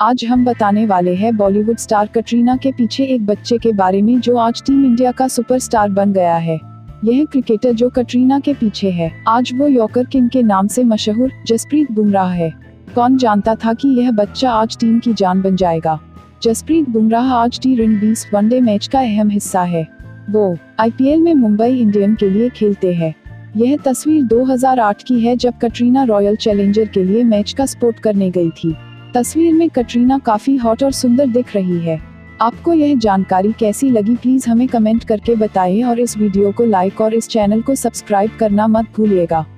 आज हम बताने वाले हैं बॉलीवुड स्टार कटरीना के पीछे एक बच्चे के बारे में जो आज टीम इंडिया का सुपरस्टार बन गया है। यह क्रिकेटर जो कटरीना के पीछे है, आज वो यॉर्कर किंग के नाम से मशहूर जसप्रीत बुमराह है। कौन जानता था कि यह बच्चा आज टीम की जान बन जाएगा। जसप्रीत बुमराह आज टी20 वनडे मैच का अहम हिस्सा है। वो IPL में मुंबई इंडियन के लिए खेलते हैं। यह तस्वीर 2008 की है जब कटरीना रॉयल चैलेंजर के लिए मैच का सपोर्ट करने गई थी। तस्वीर में कटरीना काफी हॉट और सुंदर दिख रही है। आपको यह जानकारी कैसी लगी प्लीज हमें कमेंट करके बताएं और इस वीडियो को लाइक और इस चैनल को सब्सक्राइब करना मत भूलिएगा।